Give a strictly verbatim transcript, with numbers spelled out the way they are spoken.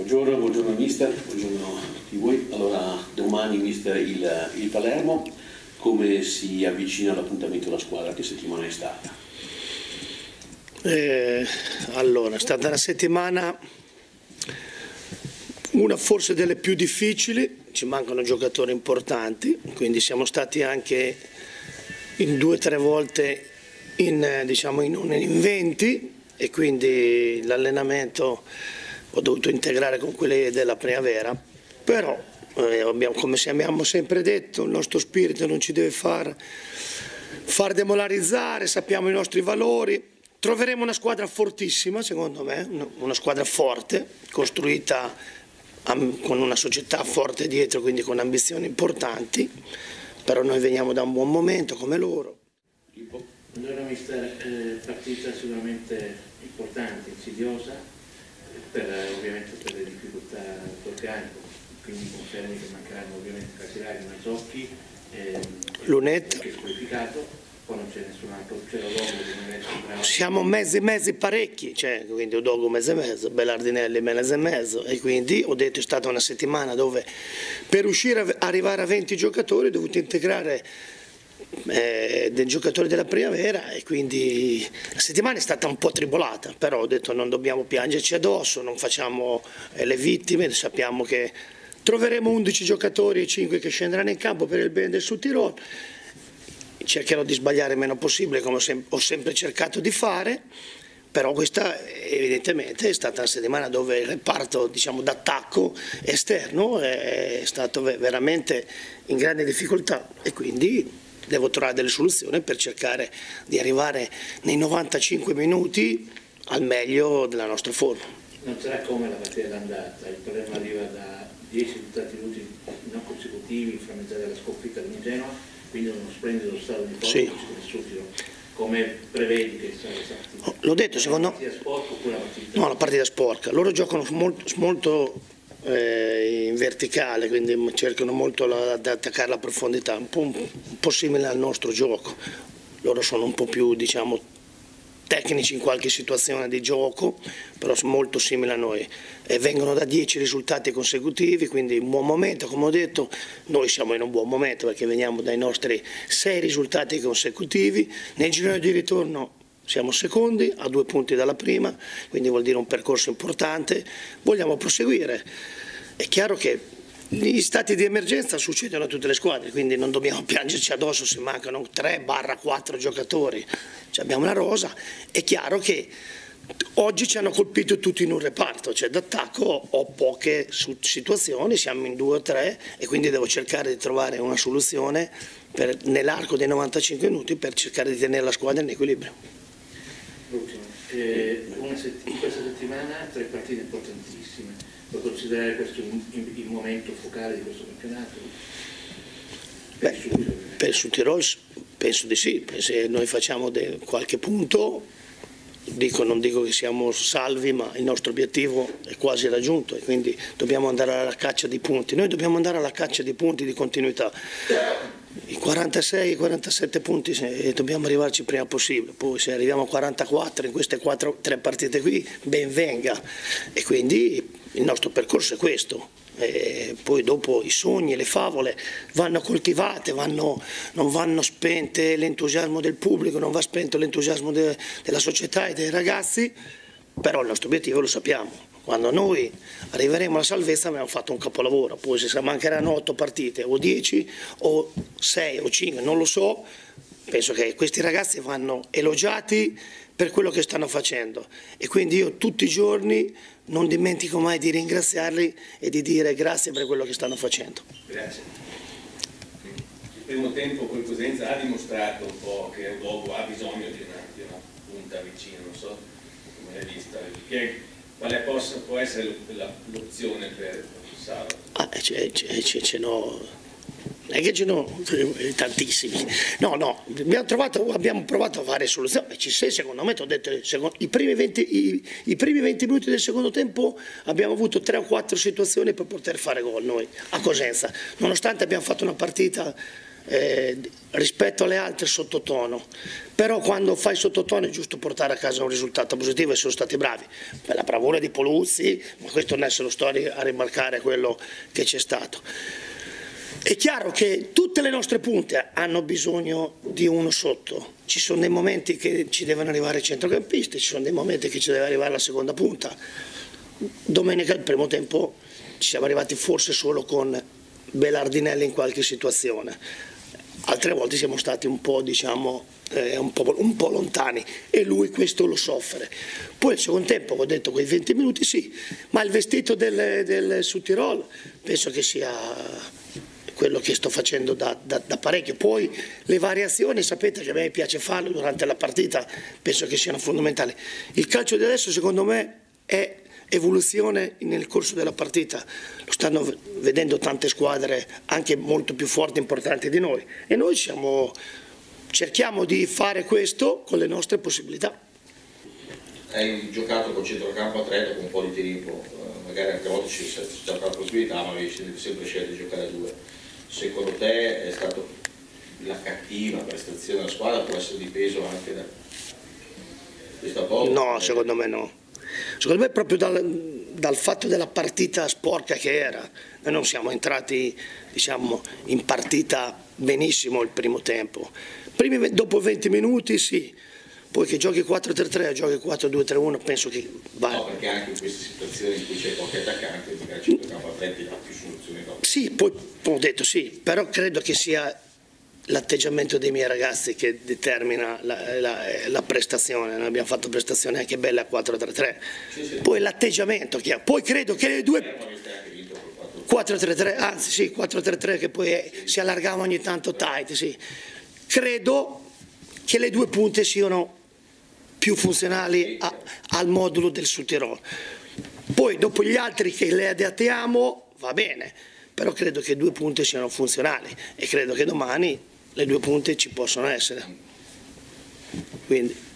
Buongiorno, buongiorno mister, buongiorno a tutti voi. Allora, domani mister il, il Palermo, come si avvicina l'appuntamento della squadra? Che settimana è stata? Eh, allora, è stata una settimana, una forse delle più difficili, ci mancano giocatori importanti, quindi siamo stati anche in due o tre volte in, diciamo, in, in venti e quindi l'allenamento ho dovuto integrare con quelle della primavera, però eh, abbiamo, come abbiamo sempre detto, il nostro spirito non ci deve far, far demoralizzare, sappiamo i nostri valori, troveremo una squadra fortissima secondo me, una squadra forte, costruita con una società forte dietro, quindi con ambizioni importanti, però noi veniamo da un buon momento come loro. Allora mister, eh, partita sicuramente importante, insidiosa, per, ovviamente per le difficoltà d'organico, quindi confermi che mancheranno ovviamente Casiraghi, Mazzocchi, eh, Lunetta, che è squalificato, poi non c'è nessun altro, c'è Odogo che magari sembrava... Siamo mezzi mezzi parecchi, cioè, quindi Odogo mezzo e mezzo, Bellardinelli mezzo e mezzo e quindi ho detto è stata una settimana dove per riuscire a arrivare a venti giocatori ho dovuto integrare Eh, dei giocatori della primavera e quindi la settimana è stata un po' tribolata, però ho detto non dobbiamo piangerci addosso, non facciamo eh, le vittime, sappiamo che troveremo undici giocatori e cinque che scenderanno in campo per il bene del Sud Tirolo, cercherò di sbagliare il meno possibile come ho, sem ho sempre cercato di fare, però questa evidentemente è stata una settimana dove il reparto, diciamo, d'attacco esterno è stato veramente in grande difficoltà e quindi devo trovare delle soluzioni per cercare di arrivare nei novantacinque minuti al meglio della nostra forma. Non sarà come la partita d'andata, il Palermo arriva da dieci risultati non consecutivi, frammentati dalla sconfitta di Genoa, quindi uno splendido stato di forma, sì. Come prevedi che sarà la partita? L'ho detto, secondo me... La partita sporca oppure la partita? No, la partita sporca. Loro giocano molto... molto Eh, in verticale, quindi cercano molto la, di attaccare la profondità, un po', un po' simile al nostro gioco. Loro sono un po' più, diciamo, tecnici in qualche situazione di gioco, però molto simili a noi e vengono da dieci risultati consecutivi, quindi un buon momento. Come ho detto, noi siamo in un buon momento perché veniamo dai nostri sei risultati consecutivi. Nel girone di ritorno siamo secondi, a due punti dalla prima, quindi vuol dire un percorso importante. Vogliamo proseguire. È chiaro che gli stati di emergenza succedono a tutte le squadre, quindi non dobbiamo piangerci addosso se mancano tre quattro giocatori. Cioè abbiamo una rosa. È chiaro che oggi ci hanno colpito tutti in un reparto, cioè d'attacco ho poche situazioni, siamo in due o tre e quindi devo cercare di trovare una soluzione nell'arco dei novantacinque minuti per cercare di tenere la squadra in equilibrio. Eh, una sett in questa settimana tre partite importantissime, puoi considerare questo in, in, il momento focale di questo campionato? Beh, per il Sud Tirolo penso di sì, se noi facciamo qualche punto, dico, non dico che siamo salvi, ma il nostro obiettivo è quasi raggiunto e quindi dobbiamo andare alla caccia di punti, noi dobbiamo andare alla caccia di punti di continuità. I quarantasei quarantasette punti eh, dobbiamo arrivarci il prima possibile, poi se arriviamo a quarantaquattro in queste quattro, tre partite qui ben venga e quindi il nostro percorso è questo. E poi dopo i sogni, le favole vanno coltivate, vanno, non vanno spente l'entusiasmo del pubblico, non va spento l'entusiasmo de, della società e dei ragazzi, però il nostro obiettivo lo sappiamo. Quando noi arriveremo alla salvezza abbiamo fatto un capolavoro, poi se mancheranno otto partite o dieci o sei o cinque, non lo so, penso che questi ragazzi vanno elogiati per quello che stanno facendo e quindi io tutti i giorni non dimentico mai di ringraziarli e di dire grazie per quello che stanno facendo. Grazie. Il primo tempo col Cosenza ha dimostrato un po' che Odogo ha bisogno di una, di una punta vicina, non so come l'hai vista. Che quale possa, può essere l'opzione per sabato? Ah, ce n'ho, non è che ce n'ho tantissimi. No, no, abbiamo, trovato, abbiamo provato a fare soluzioni. Ci sei, secondo me, ti ho detto, i primi, venti, i, i primi venti minuti del secondo tempo abbiamo avuto tre o quattro situazioni per poter fare gol noi a Cosenza, nonostante abbiamo fatto una partita eh, rispetto alle altre sottotono, però quando fai sottotono è giusto portare a casa un risultato positivo e sono stati bravi. Per la bravura di Poluzzi, ma questo non è solo storia a rimarcare quello che c'è stato. È chiaro che tutte le nostre punte hanno bisogno di uno sotto, ci sono dei momenti che ci devono arrivare i centrocampisti, ci sono dei momenti che ci deve arrivare la seconda punta. Domenica, il primo tempo, ci siamo arrivati forse solo con Belardinelli in qualche situazione, altre volte siamo stati un po', diciamo, eh, un po', un po' lontani e lui questo lo soffre. Poi il secondo tempo, ho detto quei venti minuti sì, ma il vestito del, del Südtirol penso che sia quello che sto facendo da, da, da parecchio. Poi le variazioni, sapete che a me piace farle durante la partita, penso che siano fondamentali. Il calcio di adesso secondo me è evoluzione nel corso della partita, lo stanno vedendo tante squadre anche molto più forti e importanti di noi e noi siamo, cerchiamo di fare questo con le nostre possibilità. Hai giocato con centrocampo a tre dopo un po' di tempo, magari anche a volte c'è stata la possibilità, ma avevi sempre scelto di giocare a due. Secondo te è stata la cattiva prestazione della squadra, può essere dipeso anche da questa volta? No, secondo me no. Secondo me proprio dal, dal fatto della partita sporca che era, noi non siamo entrati, diciamo, in partita benissimo il primo tempo. Primi, dopo venti minuti sì, poi che giochi quattro tre tre o giochi quattro due tre uno penso che va. No, perché anche in queste situazioni in cui c'è pochi attaccanti, magari il centrocampo a tre ti dà più soluzioni dopo. Sì, poi ho detto sì, però credo che sia l'atteggiamento dei miei ragazzi che determina la, la, la prestazione. Noi abbiamo fatto prestazioni anche belle a quattro tre tre, sì, sì. Poi l'atteggiamento che ha, poi credo che le due quattro tre tre, anzi sì, quattro tre tre che poi è, si allargava ogni tanto tight, sì. Credo che le due punte siano più funzionali a, al modulo del Südtirol. Poi dopo gli altri che le adattiamo va bene, però credo che due punte siano funzionali e credo che domani le due punte ci possono essere. Quindi.